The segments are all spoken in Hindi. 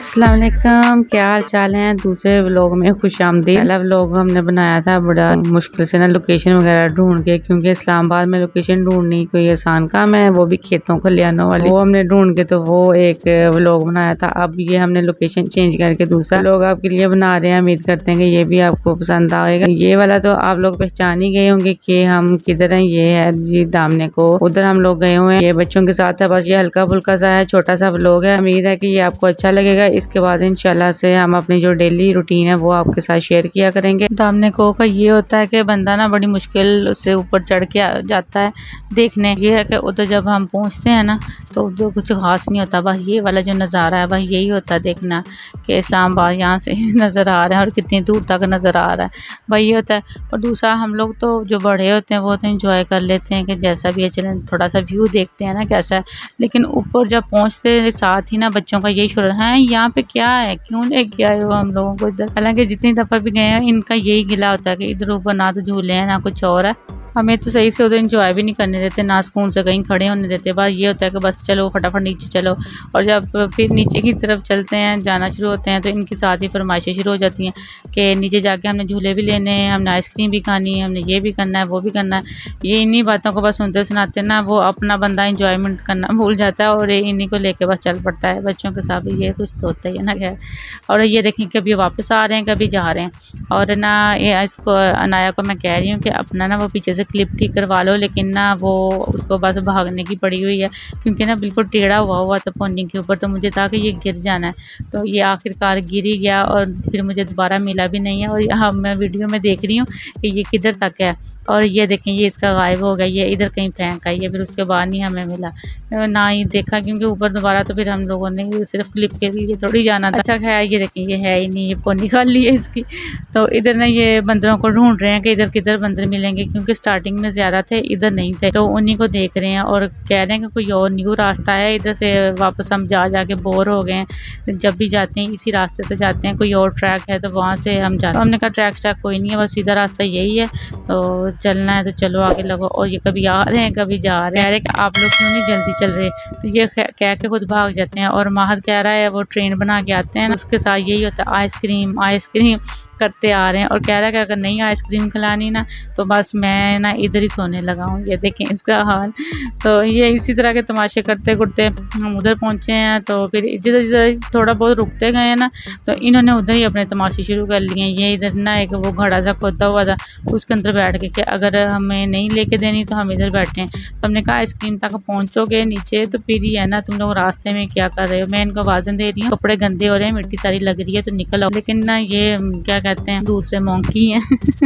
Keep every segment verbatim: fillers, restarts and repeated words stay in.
अस्सलाम वालेकुम, क्या हाल चाल है। दूसरे व्लॉग में खुश आमदीद। पहला व्लॉग हमने बनाया था बड़ा मुश्किल से ना लोकेशन वगैरह ढूंढ के, क्योंकि इस्लामाबाद में लोकेशन ढूंढनी कोई आसान काम है, वो भी खेतों खलियानों वाली। वो हमने ढूंढ के तो वो एक व्लॉग बनाया था। अब ये हमने लोकेशन चेंज करके दूसरा व्लॉग आपके लिए बना रहे हैं। उम्मीद करते हैं कि ये भी आपको पसंद आएगा। ये वाला तो आप लोग पहचान ही गए होंगे कि हम किधर हैं। ये है जी दामने को, उधर हम लोग गए हुए हैं। ये बच्चों के साथ है, बस ये हल्का फुल्का सा है, छोटा सा व्लॉग है। उम्मीद है कि ये आपको अच्छा लगेगा। इसके बाद इंशाल्लाह से हम अपनी जो डेली रूटीन है वो आपके साथ शेयर किया करेंगे। दामने को का ये होता है कि बंदा ना बड़ी मुश्किल से ऊपर चढ़ के जाता है देखने। ये है कि उधर जब हम पहुंचते हैं ना तो उधर कुछ खास नहीं होता, बस ये वाला जो नज़ारा है बस यही होता है देखना कि इस्लामाबाद यहाँ से नज़र आ रहा है और कितनी दूर तक नज़र आ रहा है, भाई ये होता है। और दूसरा हम लोग तो जो बड़े होते हैं वो तो इंजॉय कर लेते हैं कि जैसा भी है चलें थोड़ा सा व्यू देखते हैं ना कैसा है। लेकिन ऊपर जब पहुँचते साथ ही ना बच्चों का यही शुरू है, यहाँ पे क्या है, क्यों लेके आए हो हम लोगों को इधर। हालांकि जितनी दफ़ा भी गए हैं इनका यही गिला होता है कि इधर ऊपर ना तो झूले हैं ना कुछ और है। हमें तो सही से उधर इंजॉय भी नहीं करने देते, ना सुकून से कहीं खड़े होने देते। बस ये होता है कि बस चलो फटाफट नीचे चलो। और जब फिर नीचे की तरफ चलते हैं जाना शुरू होते हैं तो इनके साथ ही फरमाइशें शुरू हो जाती हैं कि नीचे जाके हमने झूले भी लेने हैं, हमने आइसक्रीम भी खानी है, हमने ये भी करना है वो भी करना है। ये इन्हीं बातों को बस सुनते सुनाते ना वो अपना बंदा इंजॉयमेंट करना भूल जाता है और इन्हीं को लेके बस चल पड़ता है। बच्चों के साथ भी ये कुछ तो होता ही है ना खैर। और ये देखें कभी वापस आ रहे हैं कभी जा रहे हैं। और ना ये इसको अनाया को मैं कह रही हूँ कि अपना ना वो पीछे से क्लिप ठीक करवा लो, लेकिन ना वो उसको बस भागने की पड़ी हुई है क्योंकि ना बिल्कुल टेढ़ा हुआ हुआ था पोनी के ऊपर। तो मुझे था कि ये गिर जाना है, तो ये आखिरकार गिर ही गया और फिर मुझे दोबारा मिला भी नहीं है। और यहाँ मैं वीडियो में देख रही हूँ कि ये किधर तक है। और ये देखें ये इसका गायब हो गया, ये इधर कहीं फेंक आई है, फिर उसके बाद नहीं हमें मिला ना ही देखा क्योंकि ऊपर दोबारा तो फिर हम लोगों ने सिर्फ क्लिप के लिए थोड़ी जाना था। अच्छा खैर ये देखें ये है ही नहीं, ये पोनी खाली है इसकी। तो इधर ना ये बंदरों को ढूंढ रहे हैं कि इधर किधर बंदर मिलेंगे, क्योंकि स्टार्टिंग में ज़्यादा थे इधर नहीं थे, तो उन्हीं को देख रहे हैं और कह रहे हैं कि कोई और न्यू रास्ता है इधर से। वापस हम जा जा के बोर हो गए हैं, जब भी जाते हैं इसी रास्ते से जाते हैं, कोई और ट्रैक है तो वहाँ से हम जाते हैं। हमने कहा ट्रैक ट्रैक कोई नहीं है, बस सीधा रास्ता यही है, तो चलना है तो चलो आगे लगो। और ये कभी आ रहे हैं कभी जा रहे हैं, कह रहे कि आप लोग क्यों नहीं जल्दी चल रहे, तो ये कह के खुद भाग जाते हैं। और माहद कह रहा है वो ट्रेन बना के आते हैं, उसके साथ यही होता है आइसक्रीम आइसक्रीम करते आ रहे हैं। और कह रहा है कि अगर नहीं आइसक्रीम खिलानी ना तो बस मैं ना इधर ही सोने लगा हूँ। ये देखें इसका हाल। तो ये इसी तरह के तमाशे करते करते हम उधर पहुँचे हैं। तो फिर जिधर जिधर थोड़ा बहुत रुकते गए हैं ना तो इन्होंने उधर ही अपने तमाशे शुरू कर लिए हैं। ये इधर ना एक वो घड़ा सा खोदा हुआ था, उसके अंदर बैठ के कि अगर हमें नहीं लेके देनी तो हम इधर बैठे हैं। तो हमने कहा आइसक्रीम तक पहुँचोगे नीचे तो फिर ही है ना, तुम लोग रास्ते में क्या कर रहे हो। मैं इनको आवाज़ें दे रही हूँ, कपड़े गंदे हो रहे हैं, मिट्टी सारी लग रही है तो निकल आओ। लेकिन ना ये क्या कहते हैं दूसरे मोंकी हैं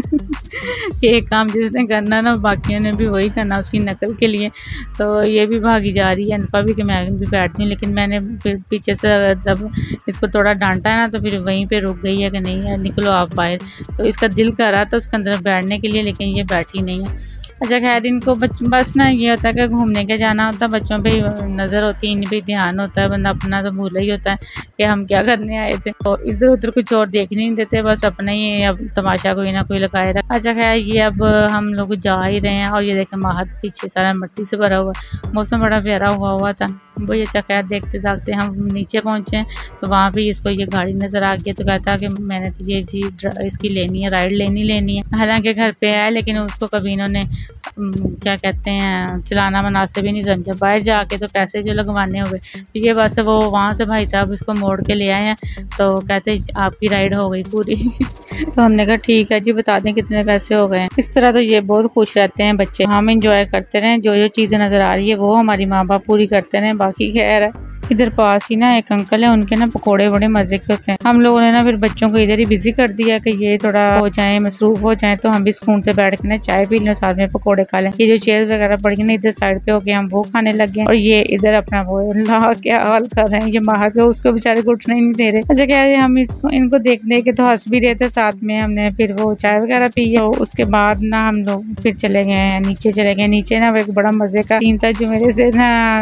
एक काम जिसने करना ना बाकियों ने भी वही करना उसकी नकल के लिए। तो ये भी भागी जा रही है अनफा भी कि मैं भी बैठती हूँ, लेकिन मैंने फिर पीछे से जब इसको थोड़ा डांटा है ना तो फिर वहीं पे रुक गई है कि नहीं है निकलो आप बाहर। तो इसका दिल कर रहा था उसके अंदर बैठने के लिए, लेकिन ये बैठी नहीं है। अच्छा खैर इनको बस ना ये होता है कि घूमने के जाना होता है, बच्चों पे नज़र होती है, इन पे ध्यान होता है, बंदा अपना तो भूल ही होता है कि हम क्या करने आए थे। तो इधर उधर कुछ और देखने नहीं देते, बस अपना ही अब तमाशा कोई ना कोई लगाए रहा। अच्छा खैर ये अब हम लोग जा ही रहे हैं और ये देखें माहद पीछे सारा मिट्टी से भरा हुआ, मौसम बड़ा प्यारा हुआ हुआ था वही। अच्छा खैर देखते देखते हम नीचे पहुँचे तो वहाँ भी इसको ये गाड़ी नज़र आ गई, तो कहता कि मैंने तो ये जी इसकी लेनी है, राइड लेनी लेनी है। हालांकि घर पे है लेकिन उसको कभी इन्होंने क्या कहते हैं चलाना मुनासिब ही नहीं समझा। बाहर जाके तो पैसे जो लगवाने हुए तो ये बस वो वहाँ से भाई साहब इसको मोड़ के ले आए हैं, तो कहते आपकी राइड हो गई पूरी तो हमने कहा ठीक है जी बता दें कितने पैसे हो गए हैं। इस तरह तो ये बहुत खुश रहते हैं बच्चे, हम इंजॉय करते रहें, जो जो चीज़ें नज़र आ रही है वो हमारी माँ बाप पूरी करते रहें, बाकी खैर है। इधर पास ही ना एक अंकल है, उनके ना पकोड़े बड़े मज़े के होते हैं। हम लोगों ने ना फिर बच्चों को इधर ही बिजी कर दिया कि ये थोड़ा हो जाए मसरूफ हो जाए, तो हम भी सुकून से बैठ के ना चाय पी लें साथ में पकोड़े खा लें। ये जो चेयर वगैरह पड़ गई ना इधर साइड पे हो गए हम वो खाने लग गए। और ये इधर अपना वो अल्लाह क्या हाल कर रहे हैं ये माहद को, उसको बेचारे को उठने नहीं दे रहे। अच्छा क्या हम इसको इनको देख देख के तो हंस भी रहे थे साथ में। हमने फिर वो चाय वगैरह पी, तो उसके बाद ना हम लोग फिर चले गए नीचे चले गए नीचे ना एक बड़ा मजे का सीन था जो मेरे से ना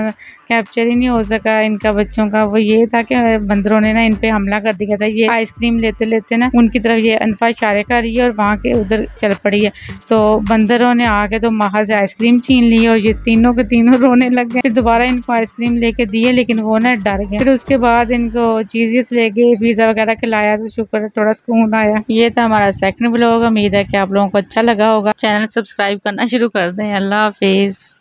कैप्चर ही नहीं हो सका इनका बच्चों का, वो ये था कि बंदरों ने ना इन पे हमला कर दिया था। ये आइसक्रीम लेते लेते ना उनकी तरफ ये अनफा इशारे कर रही है और वहाँ के उधर चल पड़ी है। तो बंदरों ने आके तो महा से आइसक्रीम छीन ली और ये तीनों के तीनों रोने लग गए। फिर दोबारा इनको आइसक्रीम लेके दिए लेकिन वो ना डर गए। फिर उसके बाद इनको चीजेस लेके पिज्जा वगैरह खिलाया तो शुक्र है थोड़ा सुकून आया। ये था हमारा सेकंड व्लॉग। उम्मीद है कि आप लोगों को अच्छा लगा होगा। चैनल सब्सक्राइब करना शुरू कर दें। अल्लाह हाफिज।